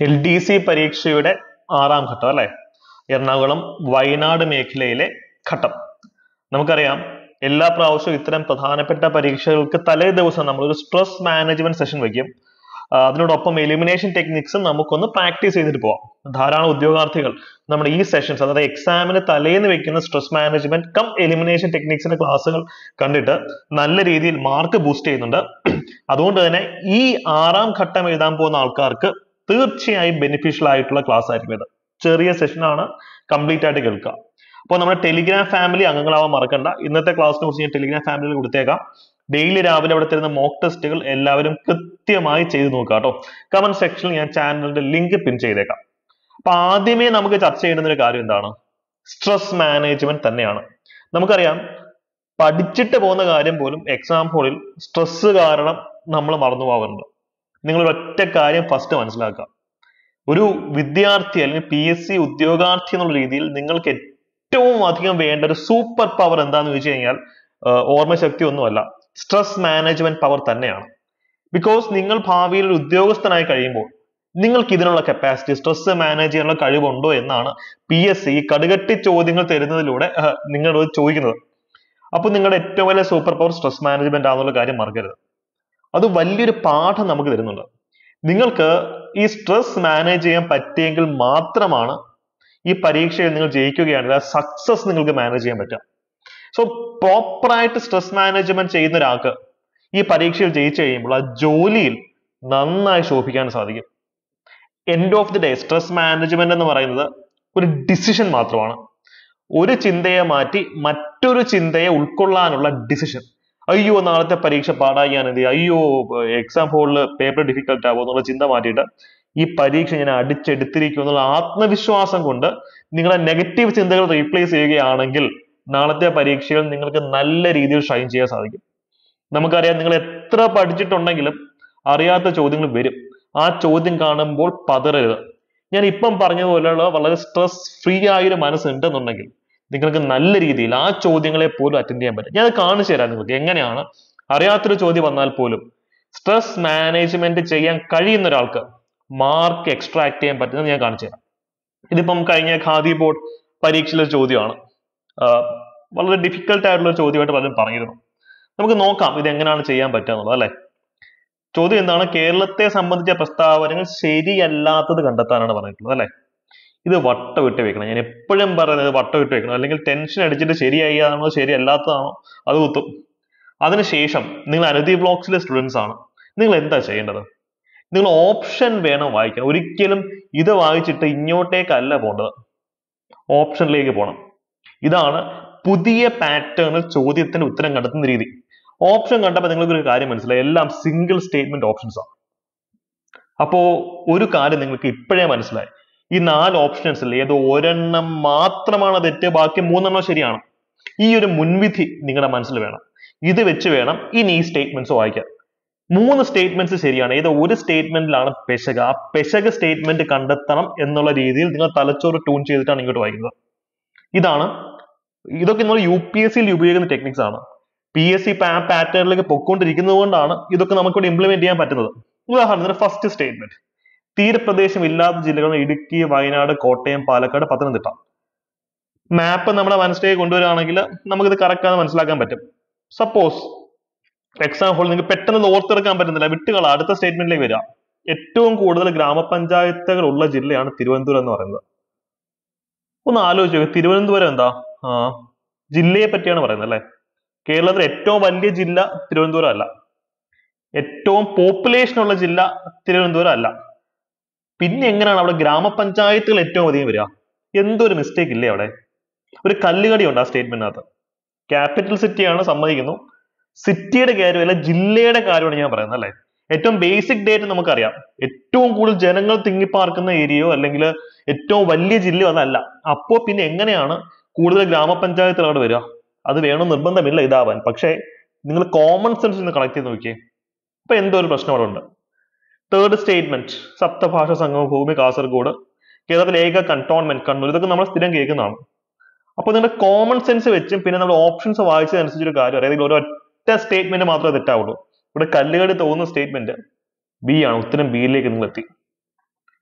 LDC പരീക്ഷയുടെ 6ാം ഘട്ടം അല്ലെ, എറണാകുളം വയനാട് മേഖലയിലെ ഘട്ടം. നമുക്കറിയാം എല്ലാ പ്രാവശ്യവും ഇത്തരം പ്രധാനപ്പെട്ട പരീക്ഷകൾക്ക് തലേ ദിവസം നമ്മളൊരു സ്ട്രെസ് മാനേജ്മെന്റ് സെഷൻ വയ്ക്കും. അതിനോടൊപ്പം എലിമിനേഷൻ ടെക്നിക്സും നമുക്കൊന്ന് പ്രാക്ടീസ് ചെയ്തിട്ട് പോവാം. ധാരാളം ഉദ്യോഗാർത്ഥികൾ നമ്മുടെ ഈ സെഷൻസ്, അതായത് എക്സാമിന് തലേന്ന് വെക്കുന്ന സ്ട്രെസ് മാനേജ്മെന്റ് കം എലിമിനേഷൻ ടെക്നിക്സിന്റെ ക്ലാസ്സുകൾ കണ്ടിട്ട് നല്ല രീതിയിൽ മാർക്ക് ബൂസ്റ്റ് ചെയ്യുന്നുണ്ട്. അതുകൊണ്ട് തന്നെ ഈ 6ാം ഘട്ടം എഴുതാൻ പോകുന്ന ആൾക്കാർക്ക് തീർച്ചയായും ബെനിഫിഷ്യൽ ആയിട്ടുള്ള ക്ലാസ് ആയിരിക്കും ഇത്. ചെറിയ സെഷനാണ്, കംപ്ലീറ്റ് ആയിട്ട് കേൾക്കുക. അപ്പോൾ നമ്മുടെ ടെലിഗ്രാം ഫാമിലി അംഗങ്ങളാവാൻ മറക്കണ്ട. ഇന്നത്തെ ക്ലാസ്സിനെ കുറിച്ച് ഞാൻ ടെലിഗ്രാം ഫാമിലിയിൽ കൊടുത്തേക്കാം. ഡെയിലി രാവിലെ അവിടെ തരുന്ന മോക്ക് ടെസ്റ്റുകൾ എല്ലാവരും കൃത്യമായി ചെയ്ത് നോക്കുക കേട്ടോ. കമന്റ് സെക്ഷനിൽ ഞാൻ ചാനലിന്റെ ലിങ്ക് പിൻ ചെയ്തേക്കാം. അപ്പൊ ആദ്യമേ നമുക്ക് ചർച്ച ചെയ്യേണ്ടുന്ന ഒരു കാര്യം എന്താണ്? സ്ട്രെസ് മാനേജ്മെന്റ് തന്നെയാണ്. നമുക്കറിയാം പഠിച്ചിട്ട് പോകുന്ന കാര്യം പോലും എക്സാം ഹോളിൽ സ്ട്രെസ് കാരണം നമ്മൾ മറന്നു പോകാറുണ്ട്. നിങ്ങൾ ഒറ്റ കാര്യം ഫസ്റ്റ് മനസ്സിലാക്കുക. ഒരു വിദ്യാർത്ഥി അല്ലെങ്കിൽ PSC ഉദ്യോഗാർത്ഥി എന്നുള്ള രീതിയിൽ നിങ്ങൾക്ക് ഏറ്റവും അധികം വേണ്ട ഒരു സൂപ്പർ പവർ എന്താന്ന് ചോദിച്ചു കഴിഞ്ഞാൽ ഓർമ്മശക്തി ഒന്നുമല്ല, സ്ട്രെസ് മാനേജ്മെന്റ് പവർ തന്നെയാണ്. ബിക്കോസ് നിങ്ങൾ ഭാവിയിൽ ഒരു ഉദ്യോഗസ്ഥനായി കഴിയുമ്പോൾ നിങ്ങൾക്ക് ഇതിനുള്ള കപ്പാസിറ്റി, സ്ട്രെസ് മാനേജ് ചെയ്യാനുള്ള കഴിവുണ്ടോ എന്നാണ് PSC കടുകട്ടി ചോദ്യങ്ങൾ തരുന്നതിലൂടെ നിങ്ങളോട് ചോദിക്കുന്നത്. അപ്പൊ നിങ്ങളുടെ ഏറ്റവും വലിയ സൂപ്പർ പവർ സ്ട്രെസ് മാനേജ്മെന്റ് ആണെന്നുള്ള കാര്യം മറക്കരുത്. അത് വലിയൊരു പാഠം നമുക്ക് തരുന്നുണ്ട്. നിങ്ങൾക്ക് ഈ സ്ട്രെസ് മാനേജ് ചെയ്യാൻ പറ്റിയെങ്കിൽ മാത്രമാണ് ഈ പരീക്ഷയിൽ നിങ്ങൾ ജയിക്കുകയാണെങ്കിൽ ആ സക്സസ് നിങ്ങൾക്ക് മാനേജ് ചെയ്യാൻ പറ്റുക. സോ പ്രോപ്പറായിട്ട് സ്ട്രെസ് മാനേജ്മെന്റ് ചെയ്യുന്ന ഒരാൾക്ക് ഈ പരീക്ഷയിൽ ജയിച്ചു കഴിയുമ്പോൾ ആ ജോലിയിൽ നന്നായി ശോഭിക്കാൻ സാധിക്കും. End of the day stress management എന്ന് പറയുന്നത് ഒരു ഡിസിഷൻ മാത്രമാണ്. ഒരു ചിന്തയെ മാറ്റി മറ്റൊരു ചിന്തയെ ഉൾക്കൊള്ളാനുള്ള ഡിസിഷൻ. അയ്യോ നാളത്തെ പരീക്ഷ പാടായി ഞാൻ എന്ത് ചെയ്യും, അയ്യോ എക്സാം ഹോളിൽ പേപ്പർ ഡിഫിക്കൽട്ട് ആവും എന്നുള്ള ചിന്ത മാറ്റിയിട്ട് ഈ പരീക്ഷ ഞാൻ അടിച്ചെടുത്തിരിക്കും എന്നുള്ള ആത്മവിശ്വാസം കൊണ്ട് നിങ്ങളെ നെഗറ്റീവ് ചിന്തകൾ റീപ്ലേസ് ചെയ്യുകയാണെങ്കിൽ നാളത്തെ പരീക്ഷയിൽ നിങ്ങൾക്ക് നല്ല രീതിയിൽ ഷൈൻ ചെയ്യാൻ സാധിക്കും. നമുക്കറിയാം നിങ്ങൾ എത്ര പഠിച്ചിട്ടുണ്ടെങ്കിലും അറിയാത്ത ചോദ്യങ്ങൾ വരും. ആ ചോദ്യം കാണുമ്പോൾ പതറരുത്. ഞാൻ ഇപ്പം പറഞ്ഞതുപോലെയുള്ള വളരെ സ്ട്രെസ് ഫ്രീ ആയൊരു മനസ്സുണ്ടെന്നുണ്ടെങ്കിൽ നിങ്ങൾക്ക് നല്ല രീതിയിൽ ആ ചോദ്യങ്ങളെ പോലും അറ്റൻഡ് ചെയ്യാൻ പറ്റും. ഞാൻ കാണിച്ചു തരാം നിങ്ങൾക്ക് എങ്ങനെയാണ് അറിയാത്തൊരു ചോദ്യം വന്നാൽ പോലും സ്ട്രെസ് മാനേജ്മെന്റ് ചെയ്യാൻ കഴിയുന്ന ഒരാൾക്ക് മാർക്ക് എക്സ്ട്രാക്ട് ചെയ്യാൻ പറ്റുന്നത് ഞാൻ കാണിച്ചു തരാം. ഇതിപ്പം കഴിഞ്ഞ ഖാദി ബോർഡ് പരീക്ഷയിലെ ചോദ്യമാണ്. വളരെ ഡിഫിക്കൽട്ട് ആയിട്ടുള്ള ചോദ്യമായിട്ട് പലരും പറഞ്ഞിരുന്നു. നമുക്ക് നോക്കാം ഇത് എങ്ങനെയാണ് ചെയ്യാൻ പറ്റുക എന്നുള്ളത് അല്ലെ. ചോദ്യം എന്താണ്? കേരളത്തെ സംബന്ധിച്ച പ്രസ്താവനകൾ ശരിയല്ലാത്തത് കണ്ടെത്താനാണ് പറഞ്ഞിട്ടുള്ളത് അല്ലെ. ഇത് വട്ടമിട്ട് വെക്കണം. ഞാൻ എപ്പോഴും പറയുന്നത് വട്ടമിട്ട് വെക്കണം, അല്ലെങ്കിൽ ടെൻഷൻ അടിച്ചിട്ട് ശരിയാണോ ശരിയല്ലാത്തതാണോ അത് കുത്തും. അതിനുശേഷം നിങ്ങൾ അനുദീപ് ബ്ലോഗ്സിലെ സ്റ്റുഡൻസ് ആണ്, നിങ്ങൾ എന്താ ചെയ്യേണ്ടത്? നിങ്ങൾ ഓപ്ഷൻ വേണം വായിക്കാൻ. ഒരിക്കലും ഇത് വായിച്ചിട്ട് ഇങ്ങോട്ടേക്കല്ല പോകേണ്ടത്, ഓപ്ഷനിലേക്ക് പോകണം. ഇതാണ് പുതിയ പാറ്റേണിൽ ചോദ്യത്തിന് ഉത്തരം കണ്ടെത്തുന്ന രീതി. ഓപ്ഷൻ കണ്ടപ്പോൾ നിങ്ങൾക്ക് ഒരു കാര്യം മനസ്സിലായി, എല്ലാം സിംഗിൾ സ്റ്റേറ്റ്മെന്റ് ഓപ്ഷൻസ് ആണ്. അപ്പോ ഒരു കാര്യം നിങ്ങൾക്ക് ഇപ്പോഴേ മനസ്സിലായി, ഈ 4 ഓപ്ഷൻസിൽ ഏതോ ഒരെണ്ണം മാത്രമാണ് തെറ്റ്, ബാക്കി 3 ശരിയാണ്. ഈ ഒരു മുൻവിധി നിങ്ങളുടെ മനസ്സിൽ വേണം. ഇത് വെച്ച് വേണം ഇനി ഈ സ്റ്റേറ്റ്മെന്റ്സ് വായിക്കാൻ. 3 സ്റ്റേറ്റ്മെന്റ്സ് ശരിയാണ്, ഏതോ ഒരു സ്റ്റേറ്റ്മെന്റിലാണ് പെശക്. ആ പെശക് സ്റ്റേറ്റ്മെന്റ് കണ്ടെത്തണം എന്നുള്ള രീതിയിൽ നിങ്ങൾ തലച്ചോറ് ട്യൂൺ ചെയ്തിട്ടാണ് ഇങ്ങോട്ട് വായിക്കുന്നത്. ഇതൊക്കെ നമ്മൾ UPSC ഉപയോഗിക്കുന്ന ടെക്നിക്സ് ആണ്. PSC പാറ്റേണിലേക്ക് പൊക്കോണ്ടിരിക്കുന്നത് കൊണ്ടാണ് ഇതൊക്കെ നമുക്കിവിടെ ഇംപ്ലിമെന്റ് ചെയ്യാൻ പറ്റുന്നത്. ഉദാഹരണത്തിന് ഫസ്റ്റ് സ്റ്റേറ്റ്മെന്റ്, തീരപ്രദേശം ഇല്ലാത്ത ജില്ലകൾ ഇടുക്കി, വയനാട്, കോട്ടയം, പാലക്കാട്, പത്തനംതിട്ട. മാപ്പ് നമ്മുടെ മനസ്സിലേക്ക് കൊണ്ടുവരികയാണെങ്കിൽ നമുക്കിത് കറക്റ്റ് ആണെന്ന് മനസ്സിലാക്കാൻ പറ്റും. സപ്പോസ് എക്സാം ഹോൾ നിങ്ങൾക്ക് പെട്ടെന്ന് ഓർത്തെടുക്കാൻ പറ്റുന്നില്ല, വിട്ടുകള അടുത്ത സ്റ്റേറ്റ്മെന്റിലേക്ക് വരിക. ഏറ്റവും കൂടുതൽ ഗ്രാമപഞ്ചായത്തുകൾ ഉള്ള ജില്ലയാണ് തിരുവനന്തപുരം എന്ന് പറയുന്നത്. ഒന്ന് ആലോചിച്ച്, തിരുവനന്തപുരം എന്താ ജില്ലയെ പറ്റിയാണ് പറയുന്നത് അല്ലെ. കേരളത്തിലെ ഏറ്റവും വലിയ ജില്ല തിരുവനന്തപുരം അല്ല, ഏറ്റവും പോപ്പുലേഷൻ ഉള്ള ജില്ല തിരുവനന്തപുരം അല്ല. പിന്നെ എങ്ങനെയാണ് അവിടെ ഗ്രാമപഞ്ചായത്തുകൾ ഏറ്റവും അധികം വരിക? എന്തൊരു മിസ്റ്റേക്ക് ഇല്ലേ അവിടെ? ഒരു കല്ലുകടി ഉണ്ട് ആ സ്റ്റേറ്റ്മെന്റിനകത്ത്. ക്യാപിറ്റൽ സിറ്റിയാണ്, സമ്മതിക്കുന്നു. സിറ്റിയുടെ കാര്യമല്ല, ജില്ലയുടെ കാര്യമാണ് ഞാൻ പറയുന്നത് അല്ലെ. ഏറ്റവും ബേസിക് ഡേറ്റ് നമുക്കറിയാം, ഏറ്റവും കൂടുതൽ ജനങ്ങൾ തിങ്ങിപ്പാർക്കുന്ന ഏരിയയോ അല്ലെങ്കിൽ ഏറ്റവും വലിയ ജില്ലയോ അതല്ല. അപ്പോ പിന്നെ എങ്ങനെയാണ് കൂടുതൽ ഗ്രാമപഞ്ചായത്തുകൾ അവിടെ വരിക? അത് വേണം നിർബന്ധമില്ല ഇതാവാൻ. പക്ഷേ നിങ്ങൾ കോമൺ സെൻസ് ഒന്ന് കളക്ട് ചെയ്ത് നോക്കിയേ, അപ്പൊ എന്തോ ഒരു പ്രശ്നം അവിടെ ഉണ്ട്. തേർഡ് സ്റ്റേറ്റ്മെന്റ്, സപ്തഭാഷ സംഗമഭൂമി കാസർഗോഡ്, കേരളത്തിലെ ഏക കണ്ടോൺമെന്റ് കണ്ണൂർ. ഇതൊക്കെ നമ്മൾ സ്ഥിരം കേൾക്കുന്നതാണ്. അപ്പൊ നിങ്ങളുടെ കോമൺ സെൻസ് വെച്ചും പിന്നെ നമ്മുടെ ഓപ്ഷൻസ് വായിച്ചതനുസരിച്ചൊരു കാര്യം അറിയാം. ഒരൊറ്റ സ്റ്റേറ്റ്മെന്റ് മാത്രമേ തെറ്റാവുള്ളൂ. ഇവിടെ കല്ലുകടി തോന്നുന്ന സ്റ്റേറ്റ്മെന്റ് B ആണ്. ഉത്തരം B യിലേക്ക് നിങ്ങൾ എത്തി.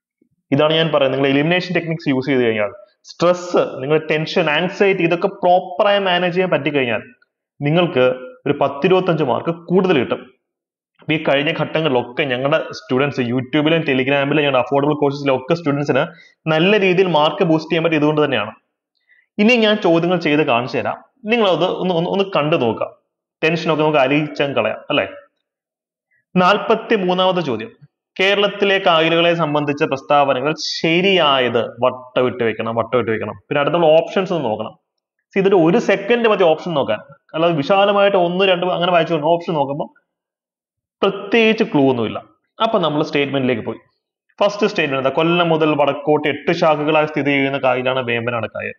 ഇതാണ് ഞാൻ പറയുന്നത്. നിങ്ങൾ എലിമിനേഷൻ ടെക്നിക്സ് യൂസ് ചെയ്ത് കഴിഞ്ഞാൽ, സ്ട്രെസ്, നിങ്ങളുടെ ടെൻഷൻ, ആൻസൈറ്റി ഇതൊക്കെ പ്രോപ്പറായി മാനേജ് ചെയ്യാൻ പറ്റിക്കഴിഞ്ഞാൽ നിങ്ങൾക്ക് ഒരു 10-25 മാർക്ക് കൂടുതൽ കിട്ടും. ഈ കഴിഞ്ഞ ഘട്ടങ്ങളിലൊക്കെ ഞങ്ങളുടെ സ്റ്റുഡൻസ് യൂട്യൂബിലും ടെലിഗ്രാമിലും ഞങ്ങളുടെ അഫോർഡബിൾ കോഴ്സസിലും ഒക്കെ സ്റ്റുഡൻസിന് നല്ല രീതിയിൽ മാർക്ക് ബൂസ്റ്റ് ചെയ്യാൻ പറ്റും ഇതുകൊണ്ട് തന്നെയാണ്. ഇനി ഞാൻ ചോദ്യങ്ങൾ ചെയ്ത് കാണിച്ചു തരാം, നിങ്ങളത് ഒന്ന് കണ്ടു നോക്കുക. ടെൻഷനൊക്കെ നമുക്ക് അലിയിച്ചാൽ കളയാം അല്ലെ. 43ാമത്തെ ചോദ്യം, കേരളത്തിലെ കായലുകളെ സംബന്ധിച്ച പ്രസ്താവനകൾ ശരിയായത് വട്ടമിട്ട് വെക്കണം. പിന്നെ അടുത്തുള്ള ഓപ്ഷൻസ് ഒന്ന് നോക്കണം. ഇതൊരു 1 സെക്കൻഡ് മതി ഓപ്ഷൻ നോക്കാൻ, അല്ലാതെ വിശാലമായിട്ട് 1, 2 അങ്ങനെ വായിച്ചു ഓപ്ഷൻ നോക്കുമ്പോൾ പ്രത്യേകിച്ച് ക്ലൂ ഒന്നുമില്ല. അപ്പൊ നമ്മൾ സ്റ്റേറ്റ്മെന്റിലേക്ക് പോയി. ഫസ്റ്റ് സ്റ്റേറ്റ്മെന്റ് എന്താ? കൊല്ലം മുതൽ വടക്കോട്ട് 8 ശാഖകളായി സ്ഥിതി ചെയ്യുന്ന കായലാണ് വേമ്പനാട് കായൽ.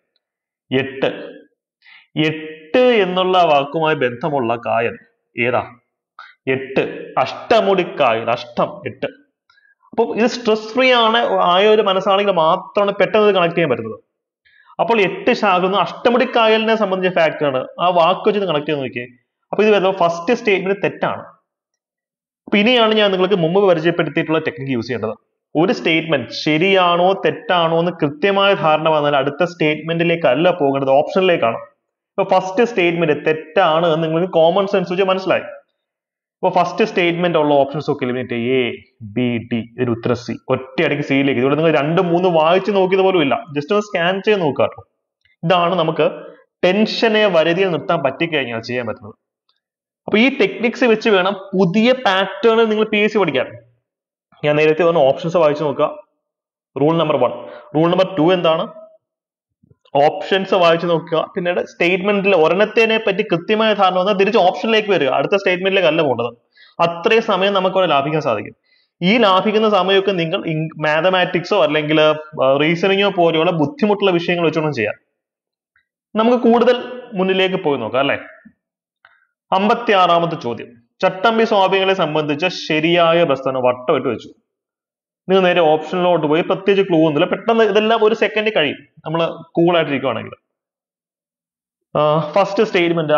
8 എന്നുള്ള വാക്കുമായി ബന്ധമുള്ള കായൽ ഏതാ? 8 അഷ്ടമുടിക്കായൽ. 8. അപ്പോൾ ഇത് സ്ട്രെസ് ഫ്രീ ആയ ഒരു മനസ്സാണെങ്കിൽ മാത്രമാണ് പെട്ടെന്ന് കണക്ട് ചെയ്യാൻ പറ്റുന്നത്. അപ്പോൾ 8 ശാഖ അഷ്ടമുടിക്കായലിനെ സംബന്ധിച്ച ഫാക്ട് ആണ്. ആ വാക്ക് വെച്ച് കണക്ട് ചെയ്ത് നോക്കിയേ. അപ്പൊ ഇത് വരുന്നത് ഫസ്റ്റ് സ്റ്റേറ്റ്മെന്റ് തെറ്റാണ്. അപ്പൊ ഇനിയാണ് ഞാൻ നിങ്ങൾക്ക് മുമ്പ് പരിചയപ്പെടുത്തിയിട്ടുള്ള ടെക്നിക്ക് യൂസ് ചെയ്യേണ്ടത്. ഒരു സ്റ്റേറ്റ്മെന്റ് ശരിയാണോ തെറ്റാണോ എന്ന് കൃത്യമായ ധാരണ വന്നാൽ അടുത്ത സ്റ്റേറ്റ്മെന്റിലേക്ക് അല്ല പോകേണ്ടത്, ഓപ്ഷനിലേക്കാണ്. ഇപ്പൊ ഫസ്റ്റ് സ്റ്റേറ്റ്മെന്റ് തെറ്റാണ് എന്ന് നിങ്ങൾക്ക് കോമൺ സെൻസ് വെച്ച് മനസ്സിലായി. അപ്പൊ ഫസ്റ്റ് സ്റ്റേറ്റ്മെന്റ് ഉള്ള ഓപ്ഷൻസ് ഒക്കെ എലിമിനേറ്റ് A, B, D, ഒരു ഉത്തരം C. ഒറ്റയടിക്ക് സിയിലേക്ക്. ഇവിടെ നിങ്ങൾ 2, 3 വായിച്ച് നോക്കിയത് പോലും ഇല്ല, ജസ്റ്റ് ഒന്ന് സ്കാൻ ചെയ്ത് നോക്കുക കേട്ടോ. ഇതാണ് നമുക്ക് ടെൻഷനെ വരുതിയിൽ നിർത്താൻ പറ്റിക്കഴിഞ്ഞാൽ ചെയ്യാൻ പറ്റുന്നത്. അപ്പൊ ഈ ടെക്നിക്സ് വെച്ച് വേണം പുതിയ പാറ്റേണിൽ നിങ്ങൾ PSC പഠിക്കാൻ. ഞാൻ നേരത്തെ പറഞ്ഞ ഓപ്ഷൻസ് വായിച്ചു നോക്കുക. Rule number 1. റൂൾ നമ്പർ 2 എന്താണ്? ഓപ്ഷൻസ് വായിച്ചു നോക്കുക. പിന്നീട് സ്റ്റേറ്റ്മെന്റിൽ ഒരെണ്ണത്തിനെ പറ്റി കൃത്യമായ ധാരണ വന്നാൽ തിരിച്ച് ഓപ്ഷനിലേക്ക് വരിക, അടുത്ത സ്റ്റേറ്റ്മെന്റിലേക്ക് അല്ല പോകേണ്ടത്. അത്രയും സമയം നമുക്ക് അവിടെ ലാഭിക്കാൻ സാധിക്കും. ഈ ലാഭിക്കുന്ന സമയമൊക്കെ നിങ്ങൾ മാത്തമാറ്റിക്സോ അല്ലെങ്കിൽ റീസണിങ്ങോ പോലെയുള്ള ബുദ്ധിമുട്ടുള്ള വിഷയങ്ങൾ വെച്ചുകൊണ്ട് ചെയ്യാം. നമുക്ക് കൂടുതൽ മുന്നിലേക്ക് പോയി നോക്കാം അല്ലെ. 56ാമത്തെ ചോദ്യം, ചട്ടമ്പി സ്വാമികളെ സംബന്ധിച്ച ശരിയായ പ്രസ്താവന വട്ടമിട്ട് വെച്ചു. നിങ്ങൾ നേരെ ഓപ്ഷനിലോട്ട് പോയി, പ്രത്യേകിച്ച് ക്ലൂ ഒന്നുമില്ല, പെട്ടെന്ന് ഇതെല്ലാം 1 സെക്കൻഡ് കഴിയും നമ്മൾ കൂളായിട്ടിരിക്കുകയാണെങ്കിൽ. ഫസ്റ്റ് സ്റ്റേറ്റ്മെന്റ്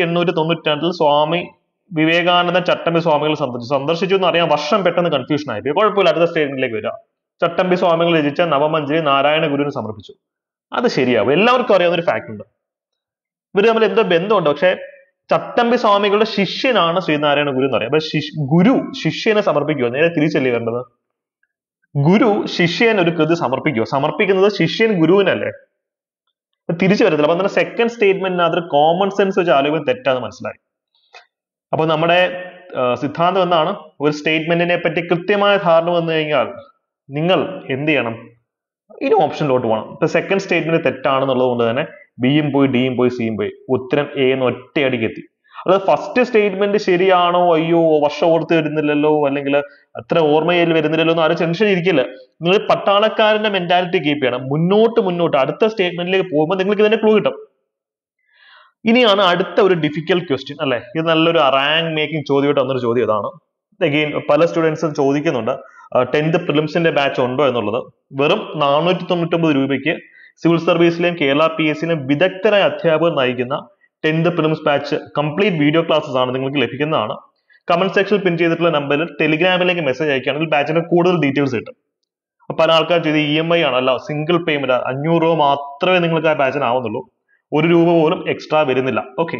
1892 സ്വാമി വിവേകാനന്ദ ചട്ടമ്പി സ്വാമികൾ സന്ദർശിച്ചു എന്ന് അറിയാൻ വർഷം പെട്ടെന്ന് കൺഫ്യൂഷൻ ആയിപ്പോയി. കുഴപ്പമില്ല, അടുത്ത സ്റ്റേറ്റ്മെന്റിലേക്ക് വരിക. ചട്ടമ്പി സ്വാമികൾ രചിച്ച നവമഞ്ജരി നാരായണ ഗുരുവിന് സമർപ്പിച്ചു. അത് ശരിയാവും, എല്ലാവർക്കും അറിയാവുന്ന ഒരു ഫാക്ട് ഉണ്ട്. ഇവര് തമ്മിൽ എന്തോ ബന്ധമുണ്ട്. പക്ഷെ ചട്ടമ്പി സ്വാമികളുടെ ശിഷ്യനാണ് ശ്രീനാരായണ ഗുരു എന്ന് പറയാം. അപ്പൊ ഗുരു ശിഷ്യനെ സമർപ്പിക്കുമോ? നേരെ തിരിച്ചല്ലേ വേണ്ടത്. ഗുരു ശിഷ്യൻ ഒരു കൃതി സമർപ്പിക്കുമോ? സമർപ്പിക്കുന്നത് ശിഷ്യൻ ഗുരുവിനല്ലേ, തിരിച്ചു വരത്തില്ല. അപ്പൊ സെക്കൻഡ് സ്റ്റേറ്റ്മെന്റിനകത്ത് കോമൺ സെൻസ് വെച്ച് ആലോചിക്കാൻ തെറ്റാന്ന് മനസ്സിലായി. അപ്പൊ നമ്മുടെ സിദ്ധാന്തം എന്താണ്? ഒരു സ്റ്റേറ്റ്മെന്റിനെ പറ്റി കൃത്യമായ ധാരണ വന്നു കഴിഞ്ഞാൽ നിങ്ങൾ എന്ത് ചെയ്യണം? ഇനി ഓപ്ഷനിലോട്ട് പോകണം. ഇപ്പൊ സെക്കൻഡ് സ്റ്റേറ്റ്മെന്റ് തെറ്റാണെന്നുള്ളത് കൊണ്ട് തന്നെ ബിയും പോയി, ഡിയും പോയി, സിയും പോയി, ഉത്തരം എ എന്ന് ഒറ്റയടിക്ക് എത്തി. അത് ഫസ്റ്റ് സ്റ്റേറ്റ്മെന്റ് ശരിയാണോ, അയ്യോ വർഷം ഓർത്ത് വരുന്നില്ലല്ലോ, അല്ലെങ്കിൽ അത്ര ഓർമ്മയിൽ വരുന്നില്ലല്ലോ എന്ന് ആരും ടെൻഷൻ ഇരിക്കില്ല. നിങ്ങൾ പട്ടാളക്കാരന്റെ മെന്റാലിറ്റി കീപ്പ് ചെയ്യണം. മുന്നോട്ട് അടുത്ത സ്റ്റേറ്റ്മെന്റിലേക്ക് പോകുമ്പോൾ നിങ്ങൾക്ക് ഇതിന്റെ ക്ലൂ കിട്ടും. ഇനിയാണ് അടുത്ത ഒരു ഡിഫിക്കൽട്ട് ക്വസ്റ്റ്യൻ അല്ലെ. ഇത് നല്ലൊരു റാങ്ക് മേക്കിംഗ് ചോദ്യമായിട്ട് വന്നൊരു ചോദ്യം ഇതാണ്. അഗെയിൻ പല സ്റ്റുഡൻസും ചോദിക്കുന്നുണ്ട് 10th പ്രിലിംസിന്റെ ബാച്ച് ഉണ്ടോ എന്നുള്ളത്. വെറും 499 രൂപയ്ക്ക് സിവിൽ സർവീസിലെയും കേരള PSCയിലെയും വിദഗ്ധരായ അധ്യാപകർ നയിക്കുന്ന 10th prelims batch complete video classes ആണ് നിങ്ങൾക്ക് ലഭിക്കുന്നതാണ്. കമന്റ് സെക്ഷനിൽ പിൻ ചെയ്തിട്ടുള്ള നമ്പറിൽ ടെലിഗ്രാമിലേക്ക് മെസ്സേജ് അയക്കുകയാണെങ്കിൽ ബാച്ചിന്റെ കൂടുതൽ ഡീറ്റെയിൽസ് കിട്ടും. പല ആൾക്കാർ ചെയ്ത് EMI ആണല്ല, സിംഗിൾ പേയ്മെന്റ് 500 രൂപ മാത്രമേ നിങ്ങൾക്ക് ആ ബാച്ചിന് ആവുന്നുള്ളൂ. 1 രൂപ പോലും എക്സ്ട്രാ വരുന്നില്ല. ഓക്കെ,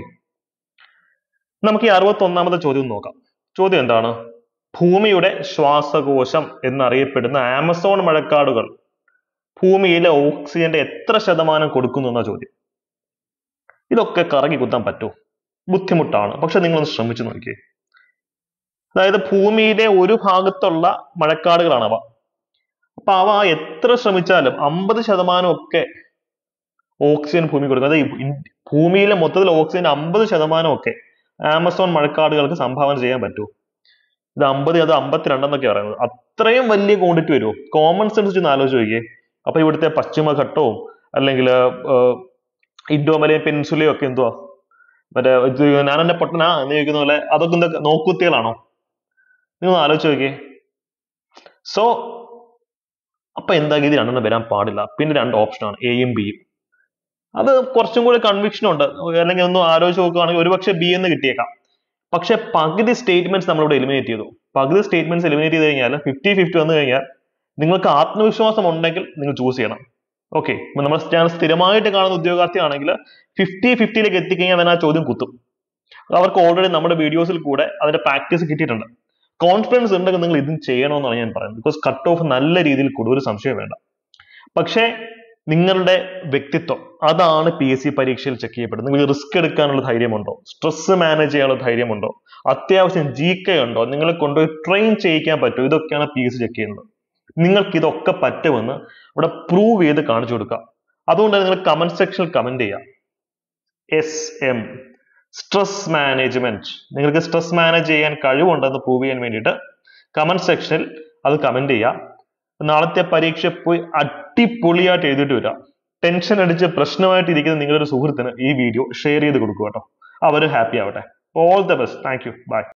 നമുക്ക് ഈ 61ാമത്തെ ചോദ്യം നോക്കാം. ചോദ്യം എന്താണ്? ഭൂമിയുടെ ശ്വാസകോശം എന്നറിയപ്പെടുന്ന ആമസോൺ മഴക്കാടുകൾ ഭൂമിയിലെ ഓക്സിജന്റെ എത്ര ശതമാനം കൊടുക്കുന്നു എന്ന ചോദ്യം. ഇതൊക്കെ കറങ്ങി കുത്താൻ പറ്റുമോ? ബുദ്ധിമുട്ടാണ്, പക്ഷെ നിങ്ങളൊന്ന് ശ്രമിച്ചു നോക്കിയേ. അതായത് ഭൂമിയിലെ ഒരു ഭാഗത്തുള്ള മഴക്കാടുകളാണ് അവ. അപ്പൊ അവ എത്ര ശ്രമിച്ചാലും 50% ഒക്കെ ഓക്സിജൻ ഭൂമി കൊടുക്കും. അതായത് ഭൂമിയിലെ മൊത്തത്തിൽ ഓക്സിജൻ 50% ഒക്കെ ആമസോൺ മഴക്കാടുകൾക്ക് സംഭാവന ചെയ്യാൻ പറ്റുമോ? ഇത് 50, അത് 52 എന്നൊക്കെ പറയുന്നത്. അത്രയും വലിയ ക്വാണ്ടിറ്റി വരുമോ? കോമൺ സെൻസ് വെച്ച് ആലോചിച്ച് നോക്കിയേ. അപ്പൊ ഇവിടുത്തെ പശ്ചിമഘട്ടവും അല്ലെങ്കിൽ ഇൻഡോമലയൻ പെൻസുലയും ഒക്കെ എന്തുവാ, മറ്റേ ഞാൻ എന്നെ പൊട്ടനാ എന്ന് ചോദിക്കുന്ന പോലെ അതൊക്കെ എന്താ നോക്കുത്തികളാണോ? നിങ്ങൾ ആലോചിച്ച് നോക്കിയേ. സോ അപ്പൊ എന്താ, ഇത് 2 വരാൻ പാടില്ല. പിന്നെ 2 ഓപ്ഷനാണ് എയും ബിയും. അത് കുറച്ചും കൂടി കൺവിക്ഷൻ ഉണ്ട്, അല്ലെങ്കിൽ ഒന്ന് ആലോചിച്ച് നോക്കുകയാണെങ്കിൽ ഒരുപക്ഷെ ബി എന്ന് കിട്ടിയേക്കാം. പക്ഷെ പകുതി സ്റ്റേറ്റ്മെന്റ്സ് നമ്മളിവിടെ എലിമിനേറ്റ് ചെയ്തു. പകുതി സ്റ്റേറ്റ്മെന്റ്സ് എലിമിനേറ്റ് ചെയ്ത് കഴിഞ്ഞാൽ 50-50 വന്നു കഴിഞ്ഞാൽ നിങ്ങൾക്ക് ആത്മവിശ്വാസം ഉണ്ടെങ്കിൽ നിങ്ങൾ ചൂസ് ചെയ്യണം. ഓക്കെ, നമ്മൾ ഞാൻ സ്ഥിരമായിട്ട് കാണുന്ന ഉദ്യോഗാർത്ഥിയാണെങ്കിൽ 50-50ലേക്ക് എത്തിക്കഴിഞ്ഞാൽ അവൻ ആ ചോദ്യം കുത്തും. അവർക്ക് ഓൾറെഡി നമ്മുടെ വീഡിയോസിൽ കൂടെ അതിന്റെ പ്രാക്ടീസ് കിട്ടിയിട്ടുണ്ട്. കോൺഫിഡൻസ് ഉണ്ടെങ്കിൽ നിങ്ങൾ ഇതും ചെയ്യണമെന്നാണ് ഞാൻ പറയുന്നത്. ബിക്കോസ് കട്ട് ഓഫ് നല്ല രീതിയിൽ കൂടും, ഒരു സംശയം വേണ്ട. പക്ഷേ നിങ്ങളുടെ വ്യക്തിത്വം അതാണ് PSC പരീക്ഷയിൽ ചെക്ക് ചെയ്യപ്പെടുന്നത്. നിങ്ങൾക്ക് റിസ്ക് എടുക്കാനുള്ള ധൈര്യമുണ്ടോ, സ്ട്രെസ് മാനേജ് ചെയ്യാനുള്ള ധൈര്യമുണ്ടോ, അത്യാവശ്യം GK ഉണ്ടോ, നിങ്ങളെ കൊണ്ടുപോയി ട്രെയിൻ ചെയ്യിക്കാൻ പറ്റുമോ, ഇതൊക്കെയാണ് PSC ചെക്ക് ചെയ്യുന്നത്. നിങ്ങൾക്ക് ഇതൊക്കെ പറ്റുമെന്ന് ഇവിടെ പ്രൂവ് ചെയ്ത് കാണിച്ചു കൊടുക്കുക. അതുകൊണ്ട് നിങ്ങൾ കമന്റ് സെക്ഷനിൽ കമന്റ് ചെയ്യുക SM സ്ട്രെസ് മാനേജ്മെന്റ്. നിങ്ങൾക്ക് സ്ട്രെസ് മാനേജ് ചെയ്യാൻ കഴിവുണ്ടെന്ന് പ്രൂവ് ചെയ്യാൻ വേണ്ടിയിട്ട് കമന്റ് സെക്ഷനിൽ അത് കമന്റ് ചെയ്യുക. നാളത്തെ പരീക്ഷ പോയി അടിപൊളിയായിട്ട് എഴുതിയിട്ട് വരിക. ടെൻഷൻ അടിച്ച് പ്രശ്നമായിട്ട് ഇരിക്കുന്ന നിങ്ങളുടെ ഒരു സുഹൃത്തിന് ഈ വീഡിയോ ഷെയർ ചെയ്ത് കൊടുക്കുക കേട്ടോ. അവരും ഹാപ്പി ആവട്ടെ. All the best. Thank you. By.